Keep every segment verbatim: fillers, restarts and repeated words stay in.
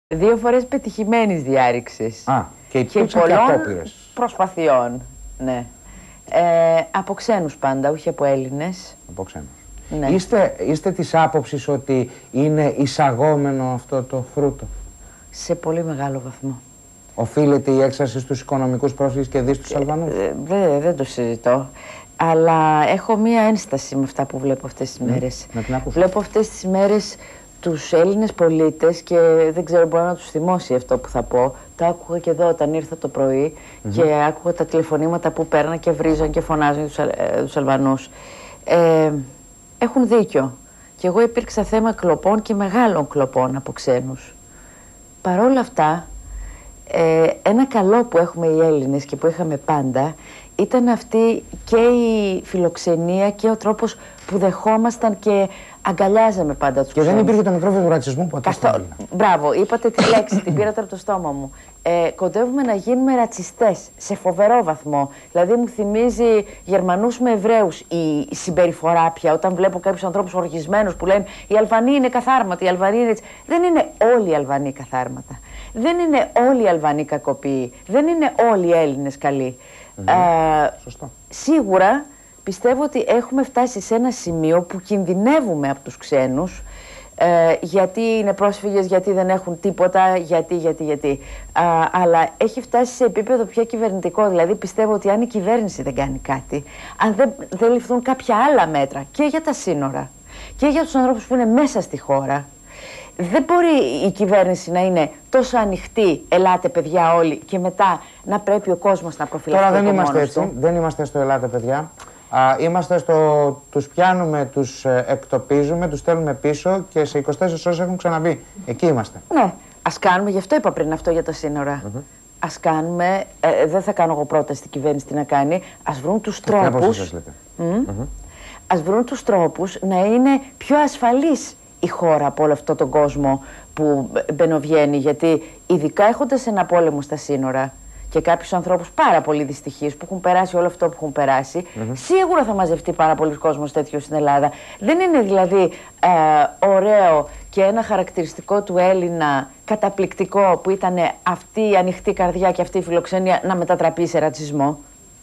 Δύο φορές πετυχημένης διάρρηξης. Α, και υπήρξαν και, και απόπειρες. Προσπαθειών, ναι. Ε, από ξένους πάντα, όχι από Έλληνες. Από ξένους. Ναι. Είστε, είστε της άποψης ότι είναι εισαγόμενο αυτό το φρούτο? Σε πολύ μεγάλο βαθμό. Οφείλεται η έξαρση στους οικονομικούς πρόσφυγες και δι στους Αλβανούς? Ε, δεν δε το συζητώ. Αλλά έχω μία ένσταση με αυτά που βλέπω αυτές τις μέρες. Να την ακούσω. Βλέπω αυτές τις μέρες τους Έλληνες πολίτες και δεν ξέρω, μπορώ να τους θυμώσει αυτό που θα πω. Το άκουγα και εδώ όταν ήρθα το πρωί mm-hmm. και άκουγα τα τηλεφωνήματα που παίρναν και βρίζαν και φωνάζαν τους, ε, τους Αλβανούς. Ε, έχουν δίκιο. Και εγώ υπήρξα θέμα κλοπών και μεγάλων κλοπών από ξένους. Παρ' όλα αυτά, ε, ένα καλό που έχουμε οι Έλληνες και που είχαμε πάντα ήταν αυτή και η φιλοξενία και ο τρόπος που δεχόμασταν και αγκαλιάζαμε πάντα τους Και ξένους. δεν υπήρχε το μικρόβιο του ρατσισμού που Καθόλου. Μπράβο, είπατε τη λέξη, την πήρατε από το στόμα μου. Ε, κοντεύουμε να γίνουμε ρατσιστές σε φοβερό βαθμό. Δηλαδή μου θυμίζει Γερμανούς με Εβραίους η συμπεριφορά πια. Όταν βλέπω κάποιους ανθρώπους οργισμένους που λένε οι Αλβανοί είναι καθάρματοι, οι Αλβανοί είναι έτσι. Δεν είναι όλοι οι Αλβανοί καθάρματα. Δεν είναι όλοι οι Αλβανοί κακοποιοί. Δεν είναι όλοι οι Έλληνες καλοί. Mm-hmm. Ε, Σωστό. Σίγουρα πιστεύω ότι έχουμε φτάσει σε ένα σημείο που κινδυνεύουμε από τους ξένους, ε, γιατί είναι πρόσφυγες, γιατί δεν έχουν τίποτα, γιατί, γιατί, γιατί. Α, αλλά έχει φτάσει σε επίπεδο πια κυβερνητικό. Δηλαδή πιστεύω ότι αν η κυβέρνηση δεν κάνει κάτι, αν δεν, δεν ληφθούν κάποια άλλα μέτρα και για τα σύνορα και για τους ανθρώπους που είναι μέσα στη χώρα, δεν μπορεί η κυβέρνηση να είναι τόσο ανοιχτή, ελάτε παιδιά όλοι, και μετά να πρέπει ο κόσμος να προφυλαχθεί. Τώρα δεν είμαστε έτσι, του. δεν είμαστε στο ελάτε παιδιά. Α, είμαστε στο τους πιάνουμε, τους ε, εκτοπίζουμε, τους στέλνουμε πίσω και σε είκοσι τέσσερις ώρες έχουν ξαναμπεί. Εκεί είμαστε. Ναι, ας κάνουμε, γι' αυτό είπα πριν αυτό για τα σύνορα. Mm-hmm. Ας κάνουμε, ε, δεν θα κάνω εγώ πρόταση στην κυβέρνηση τι να κάνει, ας βρουν τους τρόπους. Mm, mm-hmm. Ας βρουν τους τρόπους να είναι πιο ασφαλής η χώρα από όλο αυτόν τον κόσμο που μπαινοβγαίνει, γιατί ειδικά έχοντας ένα πόλεμο στα σύνορα και κάποιους ανθρώπους πάρα πολύ δυστυχείς που έχουν περάσει όλο αυτό που έχουν περάσει, mm-hmm. σίγουρα θα μαζευτεί πάρα πολλοί κόσμος τέτοιο στην Ελλάδα. Δεν είναι δηλαδή ε, ωραίο και ένα χαρακτηριστικό του Έλληνα καταπληκτικό που ήταν αυτή η ανοιχτή καρδιά και αυτή η φιλοξενία να μετατραπεί σε ρατσισμό?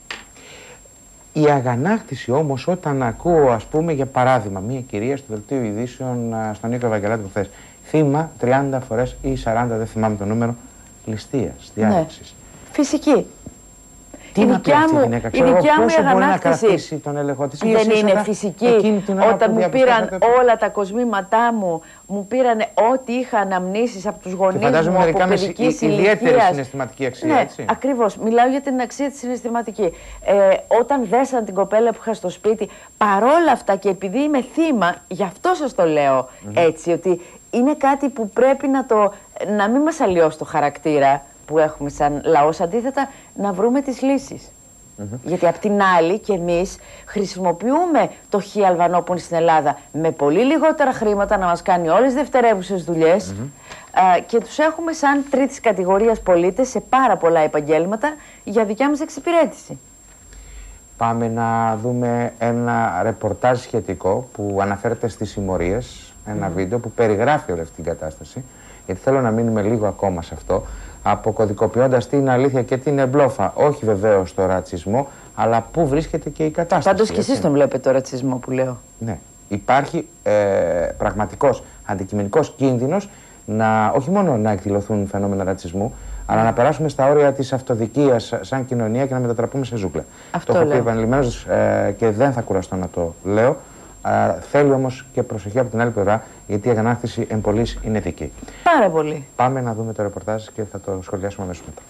Η αγανάκτηση όμως, όταν ακούω, ας πούμε, για παράδειγμα, μία κυρία στο δελτίο ειδήσεων στον Νίκο Ευαγγελάτη που χθες, θύμα τριάντα φορές ή σαράντα, δεν θυμάμαι το νούμερο, ληστείας, διάρρηξης. Ναι. Φυσική. Τι η να πει αυτή η γυναίκα, ξέρω εγώ πόσο μπορεί να κρατήσει τον έλεγχο της? Δεν είναι φυσική. Όταν μου πήραν το... όλα τα κοσμήματά μου, μου πήραν ό,τι είχα αναμνήσεις από τους γονείς μου, φαντάζομαι από παιδικής ηλικίας. Ιδιαίτερη συναισθηματική αξία, ναι, έτσι. Ακριβώς. Μιλάω για την αξία της συναισθηματική. Ε, όταν δέσαν την κοπέλα που είχα στο σπίτι, παρόλα αυτά και επειδή είμαι θύμα, γι' αυτό σας το λέω mm-hmm. έτσι, ότι είναι κάτι που πρέπει να, το, να μην μας αλλοιώσει το χαρακτήρα που έχουμε σαν λαός, αντίθετα να βρούμε τις λύσεις. Mm-hmm. Γιατί απ' την άλλη και εμείς χρησιμοποιούμε το χι Αλβανό που είναι στην Ελλάδα με πολύ λιγότερα χρήματα να μας κάνει όλες τις δευτερεύουσες δουλειές mm-hmm. α, και τους έχουμε σαν τρίτης κατηγορίας πολίτες σε πάρα πολλά επαγγέλματα για δικιά μας εξυπηρέτηση. Πάμε να δούμε ένα ρεπορτάζ σχετικό που αναφέρεται στις συμμορίες, ένα mm-hmm. βίντεο που περιγράφει όλη αυτή την κατάσταση, γιατί θέλω να μείνουμε λίγο ακόμα σε αυτό, αποκωδικοποιώντας την αλήθεια και την μπλόφα. Όχι βεβαίως στο ρατσισμό, αλλά πού βρίσκεται και η κατάσταση. Πάντως και εσείς τον βλέπετε το ρατσισμό που λέω. Ναι. Υπάρχει ε, πραγματικός αντικειμενικός κίνδυνος να, όχι μόνο να εκδηλωθούν φαινόμενα ρατσισμού, αλλά να περάσουμε στα όρια της αυτοδικίας σαν κοινωνία και να μετατραπούμε σε ζούγκλα. Αυτό το έχω πει επανειλημμένως ε, και δεν θα κουραστώ να το λέω. Uh, θέλει όμως και προσοχή από την άλλη πλευρά, γιατί η αγανάκτηση εν πολλής είναι δική. Πάρα πολύ. Πάμε να δούμε το ρεπορτάζ και θα το σχολιάσουμε αμέσως μετά.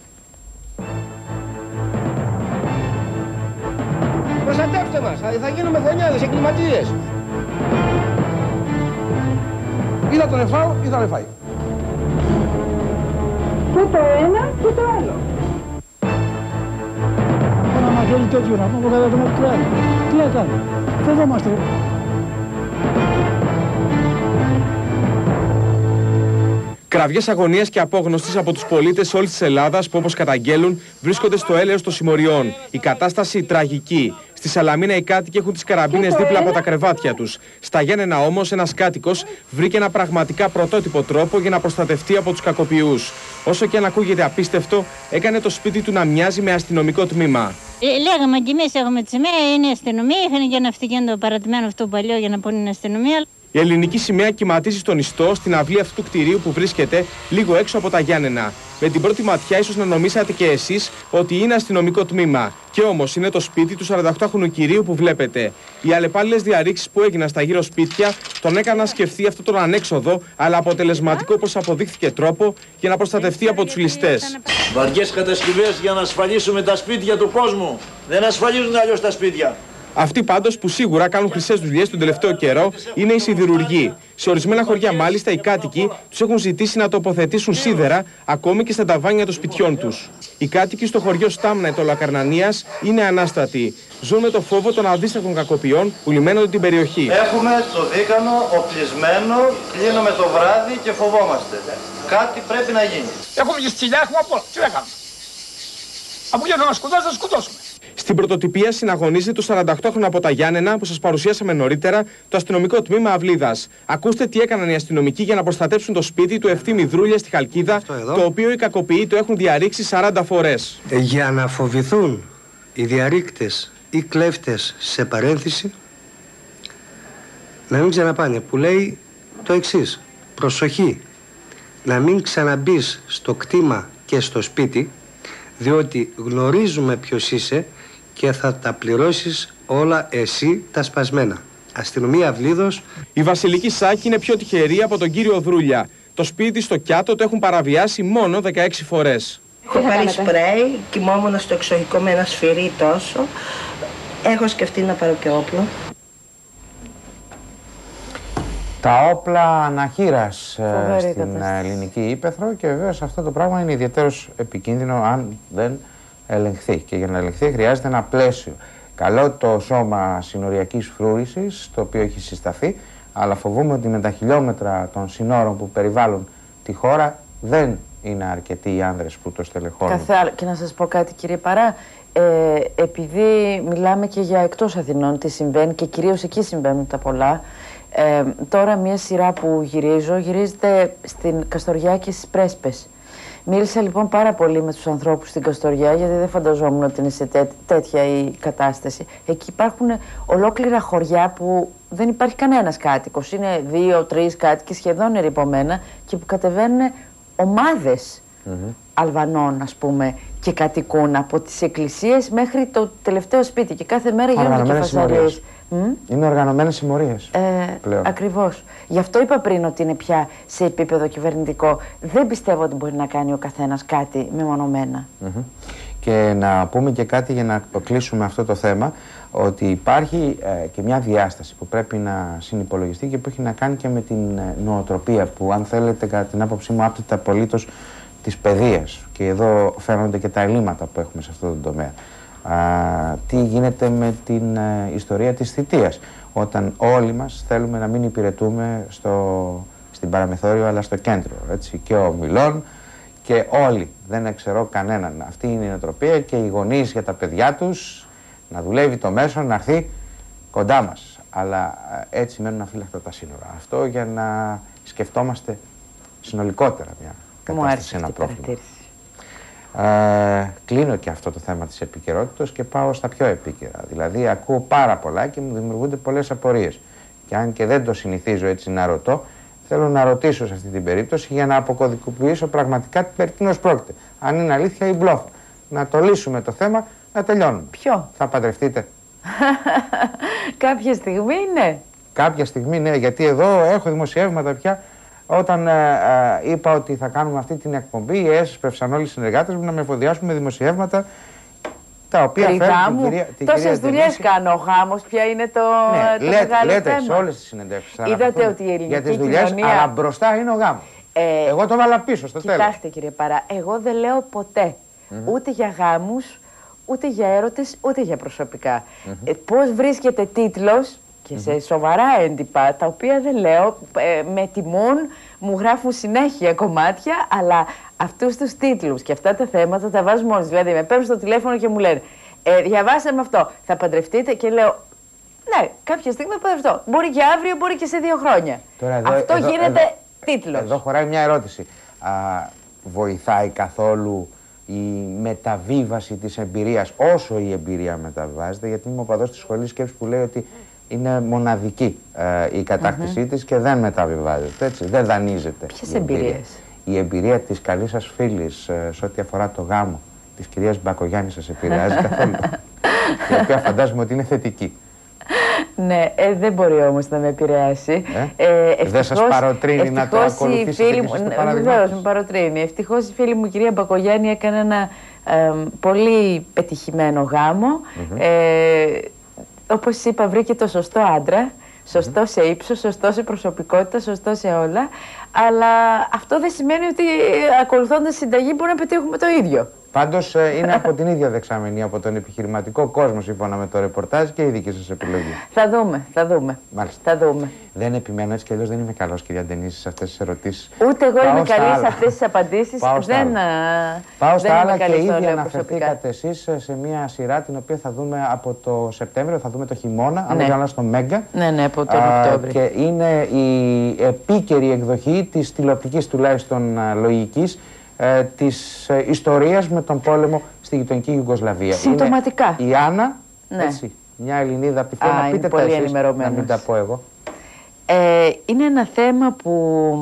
Προστατεύστε μας, θα γίνουμε γωνιάδες, εγκληματίες. Ή θα τον εφάω ή θα τον εφάει. Και το ένα και το άλλο. Ένα μαχαίρι τέτοιο να πούμε κατά το μακριά. Τι έκανε. Φοβόμαστε. Κραυγές αγωνίας και απόγνωσης από τους πολίτες όλης της Ελλάδας που, όπως καταγγέλουν, βρίσκονται στο έλεος των συμμοριών. Η κατάσταση τραγική. Στη Σαλαμίνα οι κάτοικοι έχουν τις καραμπίνες δίπλα από τα κρεβάτια τους. Στα Γιάννενα όμως ένας κάτοικος βρήκε ένα πραγματικά πρωτότυπο τρόπο για να προστατευτεί από τους κακοποιούς. Όσο και αν ακούγεται απίστευτο, έκανε το σπίτι του να μοιάζει με αστυνομικό τμήμα. Ε, λέγαμε και εμείς έχουμε τη σημαία, είναι αστυνομία. Είχαν και ένα αυτοκίνητο παρατημένο αυτό παλιό για να πούνε είναι αστυνομία. Η ελληνική σημαία κυματίζει στον ιστό στην αυλή αυτού του κτηρίου που βρίσκεται λίγο έξω από τα Γιάννενα. Με την πρώτη ματιά, ίσως να νομίσατε και εσείς ότι είναι αστυνομικό τμήμα. Και όμως είναι το σπίτι του σαρανταοκτάχρονου κυρίου που βλέπετε. Οι αλλεπάλληλες διαρρήξεις που έγιναν στα γύρω σπίτια τον έκαναν να σκεφτεί αυτό τον ανέξοδο, αλλά αποτελεσματικό όπως αποδείχθηκε τρόπο για να προστατευτεί από τους ληστές. Βαριές κατασκευές για να ασφαλίσουμε τα σπίτια του κόσμου. Δεν ασφαλίζουν αλλιώς τα σπίτια. Αυτοί πάντως που σίγουρα κάνουν χρυσές δουλειές τον τελευταίο καιρό είναι οι σιδηρουργοί. Σε ορισμένα χωριά, μάλιστα, οι κάτοικοι τους έχουν ζητήσει να τοποθετήσουν σίδερα ακόμη και στα ταβάνια των σπιτιών τους. Οι κάτοικοι στο χωριό Στάμνα Ετωλοακαρνανίας είναι ανάστατοι. Ζουν με το φόβο των αδίστακτων κακοποιών που λιμένονται την περιοχή. Έχουμε το δίκανο οπλισμένο, κλείνουμε το βράδυ και φοβόμαστε. Κάτι πρέπει να γίνει. Έχουμε και στυλιά, έχουμε από όλα. Τι θα κάνουμε. Από για να μας σκοτώσουμε, θα σκοτώσουμε. Στην πρωτοτυπία συναγωνίζεται το σαρανταοκτάχρονο από τα Γιάννενα που σας παρουσιάσαμε νωρίτερα, το αστυνομικό τμήμα Αυλίδας. Ακούστε τι έκαναν οι αστυνομικοί για να προστατέψουν το σπίτι του Ευθύμη Δρούλια στη Χαλκίδα, το οποίο οι κακοποιοί το έχουν διαρρήξει σαράντα φορές. Για να φοβηθούν οι διαρρήκτες ή κλέφτες σε παρένθεση, να μην ξαναπάνε, που λέει το εξής: προσοχή, να μην ξαναμπείς στο κτήμα και στο σπίτι, διότι γνωρίζουμε ποιος είσαι και θα τα πληρώσεις όλα εσύ τα σπασμένα. Αστυνομία Αυλίδος. Η Βασιλική Σάκη είναι πιο τυχερή από τον κύριο Δρούλια. Το σπίτι στο Κιάτο το έχουν παραβιάσει μόνο δεκαέξι φορές. Έχω πάρει σπρέι, κοιμόμουν στο εξοχικό με ένα σφυρί τόσο. Έχω σκεφτεί να πάρω και όπλο. Τα όπλα αναχείρας στην ελληνική ύπαιθρο και βεβαίως αυτό το πράγμα είναι ιδιαίτερος επικίνδυνο αν δεν ελεγχθεί. Και για να ελεγχθεί χρειάζεται ένα πλαίσιο. Καλό το σώμα συνοριακής φρούρησης, το οποίο έχει συσταθεί, αλλά φοβούμαι ότι με τα χιλιόμετρα των συνόρων που περιβάλλουν τη χώρα δεν είναι αρκετοί οι άνδρες που το στελεχώνουν. Καθ' και να σας πω κάτι, κύριε Παρά, ε, επειδή μιλάμε και για εκτός Αθηνών τι συμβαίνει και κυρίως εκεί συμβαίνουν τα πολλά. Ε, τώρα μια σειρά που γυρίζω γυρίζεται στην Καστοριά και στις Πρέσπες. Μίλησα λοιπόν πάρα πολύ με τους ανθρώπους στην Καστοριά, γιατί δεν φανταζόμουν ότι είναι σε τέ, τέτοια η κατάσταση. Εκεί υπάρχουν ολόκληρα χωριά που δεν υπάρχει κανένας κάτοικος. Είναι δύο-τρεις κάτοικοι σχεδόν ερειπωμένα και που κατεβαίνουν ομάδες mm-hmm. Αλβανών, ας πούμε, και κατοικούν από τις εκκλησίες μέχρι το τελευταίο σπίτι και κάθε μέρα γίνονται και φασαρίες. Mm? Είναι οργανωμένες συμμορίες ε, πλέον. Ακριβώς. Γι' αυτό είπα πριν ότι είναι πια σε επίπεδο κυβερνητικό. Δεν πιστεύω ότι μπορεί να κάνει ο καθένας κάτι μεμονωμένα. Mm-hmm. Και να πούμε και κάτι για να κλείσουμε αυτό το θέμα, ότι υπάρχει ε, και μια διάσταση που πρέπει να συνυπολογιστεί και που έχει να κάνει και με την ε, νοοτροπία που, αν θέλετε, κατά την άποψή μου, άπτεται απολύτως της παιδείας. Και εδώ φαίνονται και τα ελλείμματα που έχουμε σε αυτό το τομέα. Α, τι γίνεται με την ε, ιστορία της θητείας, όταν όλοι μας θέλουμε να μην υπηρετούμε στο, στην παραμεθόριο αλλά στο κέντρο, έτσι, και ο Μιλών και όλοι, δεν εξαιρώ κανέναν. Αυτή είναι η νοοτροπία και οι γονείς για τα παιδιά τους να δουλεύει το μέσο να έρθει κοντά μας, αλλά ε, έτσι μένουν αφύλακτα τα σύνορα. Αυτό για να σκεφτόμαστε συνολικότερα μια κατάσταση, ένα πρόβλημα. Ε, κλείνω και αυτό το θέμα της επικαιρότητας και πάω στα πιο επίκαιρα. Δηλαδή ακούω πάρα πολλά και μου δημιουργούνται πολλές απορίες. Και αν και δεν το συνηθίζω έτσι να ρωτώ, θέλω να ρωτήσω σε αυτή την περίπτωση για να αποκωδικοποιήσω πραγματικά περί τίνος πρόκειται. Αν είναι αλήθεια ή μπλόφα. Να το λύσουμε το θέμα, να τελειώνουμε. Ποιο? Θα παντρευτείτε? Κάποια στιγμή ναι. Κάποια στιγμή ναι, γιατί εδώ έχω δημοσιεύματα πια. Όταν ε, ε, είπα ότι θα κάνουμε αυτή την εκπομπή, έσπευσαν όλοι οι συνεργάτες μου να με εφοδιάσουν με δημοσιεύματα τα οποία φέρνουν την κυρία, την Τόσες δουλειές κάνω. Ο γάμος πια είναι το, ναι, το λέτε, μεγάλο λέτε θέμα. σε όλες τις συνεντεύξεις. Είδατε ότι η ελληνική για τις δουλειές, κοινωνία... αλλά μπροστά είναι ο γάμος. Ε, εγώ το βάλα πίσω στο τέλος. Κοιτάξτε κύριε Παρά, εγώ δεν λέω ποτέ mm-hmm. ούτε για γάμους, ούτε για έρωτες, ούτε για προσωπικά. Mm-hmm. Ε, πώς βρίσκεται τίτλος και σε σοβαρά έντυπα, τα οποία δεν λέω, ε, με τιμούν, μου γράφουν συνέχεια κομμάτια, αλλά αυτούς τους τίτλους και αυτά τα θέματα τα βάζουν μόνοι. Δηλαδή, με παίρνουν στο τηλέφωνο και μου λένε Ε, διαβάσαμε αυτό. Θα παντρευτείτε και λέω. Ναι, κάποια στιγμή θα παντρευτώ. Μπορεί και αύριο, μπορεί και σε δύο χρόνια. Τώρα, εδώ, αυτό εδώ, γίνεται εδώ, τίτλος. Εδώ χωράει μια ερώτηση. Α, βοηθάει καθόλου η μεταβίβαση της εμπειρίας, όσο η εμπειρία μεταβιβάζεται, γιατί είμαι ο παδός της σχολής σκέψης που λέει ότι είναι μοναδική ε, η κατάκτησή mm-hmm. της και δεν μεταβιβάζεται, έτσι, δεν δανείζεται. Ποιες εμπειρίες? Η εμπειρία της καλής σας φίλης ε, σε ό,τι αφορά το γάμο της κυρίας Μπακογιάννη σας επηρεάζει καθόλου? Η οποία φαντάζομαι ότι είναι θετική. Ναι, ε, δεν μπορεί όμως να με επηρεάσει. Ε? Ε, ευτυχώς, δεν σας παροτρύνει να το ακολουθήσετε και εσείς το παράδειγμα? Βεβαίως, με παροτρύνει. Ευτυχώς η φίλη μου η κυρία Μπακογιάννη έκανε ένα ε, πολύ πετυχημένο γάμο. Mm-hmm. ε, όπως είπα, βρήκε το σωστό άντρα. Σωστό mm-hmm. σε ύψος, σωστό σε προσωπικότητα, σωστό σε όλα. Αλλά αυτό δεν σημαίνει ότι ακολουθώντας συνταγή μπορούμε να πετύχουμε το ίδιο. Πάντως είναι από την ίδια δεξαμενή, από τον επιχειρηματικό κόσμο, σύμφωνα με το ρεπορτάζ, και η δική σας επιλογή. Θα δούμε, θα δούμε. Μάλιστα. Θα δούμε. Δεν επιμένω, έτσι κι αλλιώς δεν είμαι καλός, κυρία Ντενίση, σε αυτές τις ερωτήσεις. Ούτε εγώ είμαι καλή σε αυτές τις απαντήσεις. Πάω δεν, Πάω δεν στα άλλα και ήδη αναφερθήκατε εσείς σε μια σειρά την οποία θα δούμε από το Σεπτέμβριο, θα δούμε το χειμώνα, ναι. αν δεν κάνω στο Μέγκα. Ναι, ναι, από τον Οκτώβριο. Και είναι η επίκαιρη εκδοχή της τηλεοπτικής τουλάχιστον λογικής Ε, της ε, ιστορίας με τον πόλεμο στη γειτονική Ιουγκοσλαβία. Συμπτωματικά. Είναι η Άννα, ναι. έτσι, μια Ελληνίδα από τη Φλόρινα. Να πείτε τα εσείς, να μην τα πω εγώ. Ε, είναι ένα θέμα που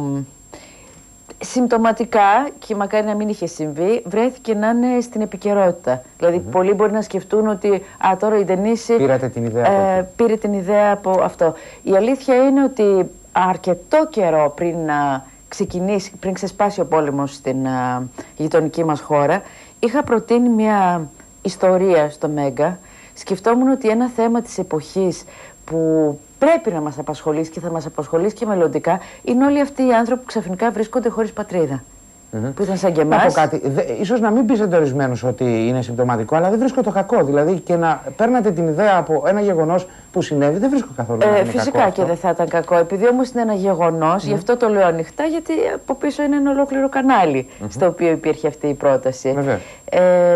συμπτωματικά, και μακάρι να μην είχε συμβεί, βρέθηκε να είναι στην επικαιρότητα. Δηλαδή, mm-hmm. πολλοί μπορεί να σκεφτούν ότι α, τώρα η Ντενίση Πήρατε την ιδέα ε, από πήρε την ιδέα από αυτό. Η αλήθεια είναι ότι αρκετό καιρό πριν να ξεκινήσει, πριν ξεσπάσει ο πόλεμος στην α, γειτονική μας χώρα, είχα προτείνει μια ιστορία στο Μέγκα. Σκεφτόμουν ότι ένα θέμα της εποχής που πρέπει να μας απασχολήσει και θα μας απασχολήσει και μελλοντικά είναι όλοι αυτοί οι άνθρωποι που ξαφνικά βρίσκονται χωρίς πατρίδα. Mm-hmm. Που ήταν σαν και εμάς. Να πω κάτι. Δε, ίσως να μην πείσετε ορισμένους ότι είναι συμπτωματικό, αλλά δεν βρίσκω το κακό. Δηλαδή και να παίρνατε την ιδέα από ένα γεγονός που συνέβη, δεν βρίσκω καθόλου ε, να είναι φυσικά κακό και αυτό. δεν θα ήταν κακό. Επειδή όμως είναι ένα γεγονός, mm. γι' αυτό το λέω ανοιχτά, γιατί από πίσω είναι ένα ολόκληρο κανάλι mm-hmm. στο οποίο υπήρχε αυτή η πρόταση. Ε,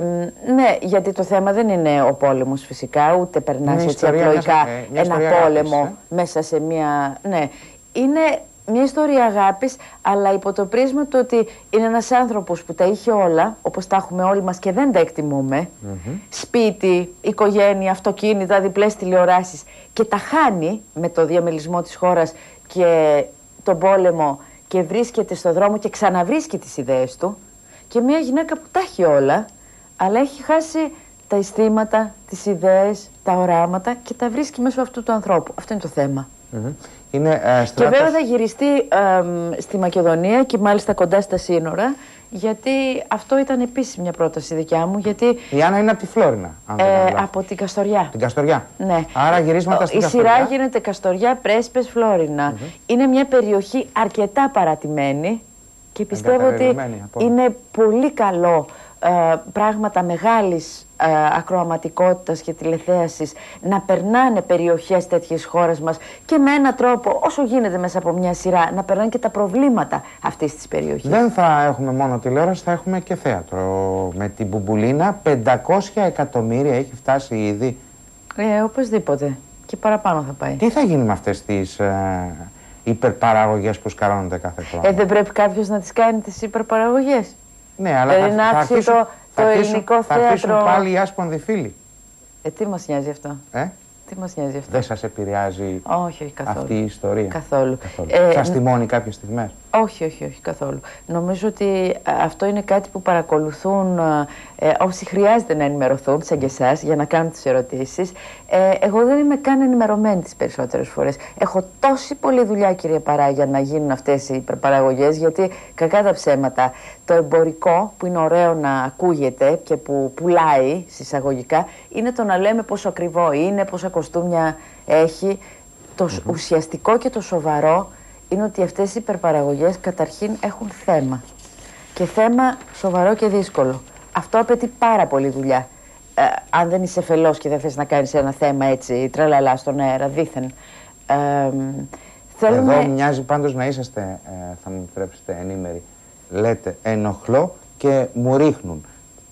ναι, γιατί το θέμα δεν είναι ο πόλεμος φυσικά, ούτε περνάς έτσι απλοϊκά ε, ένα πόλεμο αγάπης, ε? μέσα σε μια. Ναι, είναι μια ιστορία αγάπης, αλλά υπό το πρίσμα του ότι είναι ένας άνθρωπος που τα είχε όλα, όπως τα έχουμε όλοι μας και δεν τα εκτιμούμε. Mm-hmm. Σπίτι, οικογένεια, αυτοκίνητα, διπλές τηλεοράσεις, και τα χάνει με το διαμελισμό της χώρας και τον πόλεμο, και βρίσκεται στο δρόμο και ξαναβρίσκει τις ιδέες του. Και μια γυναίκα που τα έχει όλα, αλλά έχει χάσει τα αισθήματα, τις ιδέες, τα οράματα, και τα βρίσκει μέσω αυτού του ανθρώπου. Αυτό είναι το θέμα. Mm-hmm. Είναι, ε, στράτος... Και βέβαια θα γυριστεί ε, στη Μακεδονία, και μάλιστα κοντά στα σύνορα, γιατί αυτό ήταν επίσης μια πρόταση δικιά μου. Γιατί, η Άννα είναι από τη Φλόρινα, αν δεν ε, από την Καστοριά. Την Καστοριά. Ναι. Άρα γυρίσματα στην η Καστοριά. Η σειρά γίνεται Καστοριά, Πρέσπες, Φλόρινα. Mm-hmm. Είναι μια περιοχή αρκετά παρατημένη και πιστεύω ότι είναι πολύ καλό ε, πράγματα μεγάλης ε, ακροαματικότητας και τηλεθέασης να περνάνε περιοχές τέτοιες χώρες μας, και με έναν τρόπο, όσο γίνεται μέσα από μια σειρά, να περνάνε και τα προβλήματα αυτής της περιοχής. Δεν θα έχουμε μόνο τηλεόραση, θα έχουμε και θέατρο. Με την Μπουμπουλίνα πεντακόσια εκατομμύρια έχει φτάσει ήδη. Ε, οπωσδήποτε. Και παραπάνω θα πάει. Τι θα γίνει με αυτές τις ε, υπερπαραγωγές που σκαρώνονται κάθε χρόνο? Ε, δεν πρέπει κάποιος να τις κάνει τις υπερπαραγωγές? Ναι, αλλά θα, θα, αρχίσουν, το, θα, το αρχίσουν, ελληνικό θα θέατρο... αρχίσουν πάλι οι άσπονδοι φίλοι. Ε, τι μας νοιάζει αυτό? Ε? Τι μας νοιάζει αυτό? Δεν σας επηρεάζει όχι, όχι, καθόλου. αυτή η ιστορία? Καθόλου. καθόλου. Ε, σας τιμώνει κάποιες στιγμές? Όχι, όχι, όχι, καθόλου. Νομίζω ότι αυτό είναι κάτι που παρακολουθούν ε, όσοι χρειάζεται να ενημερωθούν, σαν και εσάς, για να κάνουν τις ερωτήσεις. Ε, εγώ δεν είμαι καν ενημερωμένη τις περισσότερες φορές. Έχω τόση πολλή δουλειά, κύριε Παρά, για να γίνουν αυτές οι υπερπαραγωγές, γιατί κακά τα ψέματα, το εμπορικό που είναι ωραίο να ακούγεται και που πουλάει συσσαγωγικά, είναι το να λέμε πόσο ακριβό είναι, πόσα κοστούμια έχει. Το mm-hmm. ουσιαστικό και το σοβαρό είναι ότι αυτές οι υπερπαραγωγές καταρχήν έχουν θέμα. Και θέμα σοβαρό και δύσκολο. Αυτό απαιτεί πάρα πολύ δουλειά. Ε, αν δεν είσαι φελός και δεν θες να κάνεις ένα θέμα έτσι τραλαλά στον αέρα, δήθεν. Ε, θέλουμε... Εδώ μοιάζει πάντως να είσαστε, ε, θα μου επιτρέψετε, ενήμεροι. Λέτε ενοχλώ και μου ρίχνουν.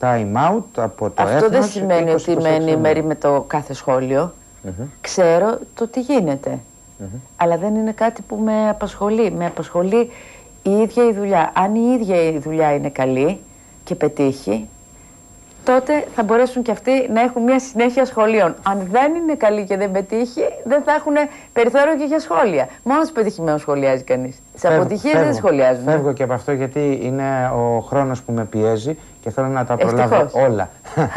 time out από το Αυτό έθνος, δεν σημαίνει είκοσι, ότι είμαι είκοσι έξι ενήμερη με το κάθε σχόλιο. Mm-hmm. Ξέρω το τι γίνεται. Mm-hmm. Αλλά δεν είναι κάτι που με απασχολεί. Με απασχολεί η ίδια η δουλειά. Αν η ίδια η δουλειά είναι καλή και πετύχει, τότε θα μπορέσουν και αυτοί να έχουν μια συνέχεια σχολείων. Αν δεν είναι καλή και δεν πετύχει, δεν θα έχουν περιθώριο και για σχόλια. Μόνο στους πετυχημένους σχολιάζει κανείς. Τις αποτυχίες δεν σχολιάζουν. Φεύγω και από αυτό γιατί είναι ο χρόνος που με πιέζει και θέλω να τα προλάβω Ευτυχώς. όλα.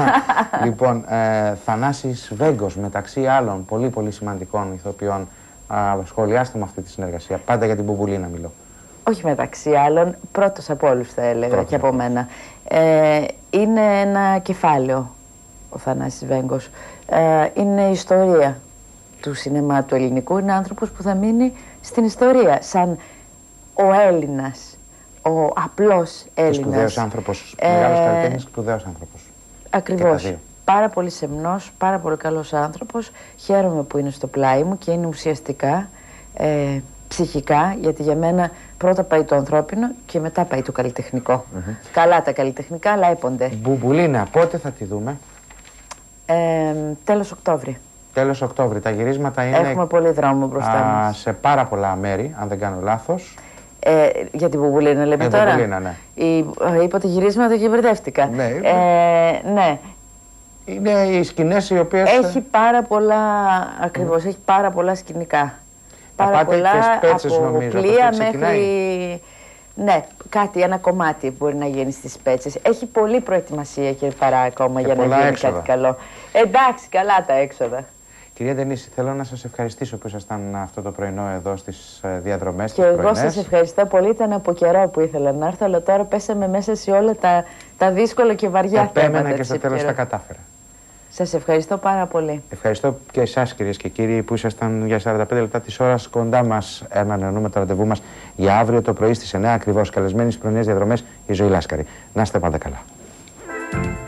Λοιπόν, ε, Θανάσης Βέγκος, μεταξύ άλλων πολύ πολύ σημαντικών ηθοποιών, σχολιάστε με αυτή τη συνεργασία. Πάντα για την Μπουμπουλίνα μιλώ. Όχι μεταξύ άλλων, πρώτος από όλους θα έλεγα πρώτος και από μένα. Ε, είναι ένα κεφάλαιο ο Θανάσης Βέγκος. Ε, είναι η ιστορία του σινεμά του ελληνικού. Είναι άνθρωπος που θα μείνει στην ιστορία σαν ο Έλληνας, ο απλός Έλληνας. Και σπουδαίος άνθρωπος, ε, μεγάλος καλλιτέχνης, σπουδαίος άνθρωπος. Ακριβώς. Πάρα πολύ σεμνός, πάρα πολύ καλός άνθρωπος. Χαίρομαι που είναι στο πλάι μου και είναι ουσιαστικά ε, ψυχικά, γιατί για μένα πρώτα πάει το ανθρώπινο και μετά πάει το καλλιτεχνικό. Mm-hmm. Καλά τα καλλιτεχνικά, αλλά έπονται. Μπουμπουλίνα, πότε θα τη δούμε? Ε, τέλος Οκτώβρη. Τέλος Οκτώβρη. Τα γυρίσματα είναι... Έχουμε πολύ δρόμο μπροστά μας. Σε πάρα πολλά μέρη, αν δεν κάνω λάθος. Ε, για την Μπουμπουλίνα λέμε ε, τώρα. Μπουμπουλίνα, ναι. Η, είπα τη γυρίσματα και μπερδεύτηκα. Ναι, ε, ναι. Είναι οι σκηνές οι οποίες... Έχει πάρα πολλά, ακριβώς, mm. έχει πάρα πολλά σκηνικά. Πάρα πολλά, και Σπέτσες, από νομίζω, πλοία μέχρι... Ναι, κάτι, ένα κομμάτι μπορεί να γίνει στις Σπέτσες. Έχει πολλή προετοιμασία και παρά ακόμα και για να γίνει έξοδα. Κάτι καλό. Εντάξει, καλά τα έξοδα. Κυρία Ντενίση, θέλω να σας ευχαριστήσω που ήσασταν αυτό το πρωινό εδώ στις διαδρομές. Και εγώ σας ευχαριστώ πολύ. Ήταν από καιρό που ήθελα να έρθω, αλλά τώρα πέσαμε μέσα σε όλα τα, τα δύσκολα και βαριά θέματα. Επέμενα και στο τέλος τα κατάφερα. Σας ευχαριστώ πάρα πολύ. Ευχαριστώ και εσάς, κυρίες και κύριοι, που ήσασταν για σαράντα πέντε λεπτά της ώρας κοντά μας. Ανανεώνουμε το ραντεβού μας για αύριο το πρωί στις εννιά ακριβώς. Καλεσμένη στις πρωινές διαδρομές η Ζωή Λάσκαρη. Να είστε πάντα καλά.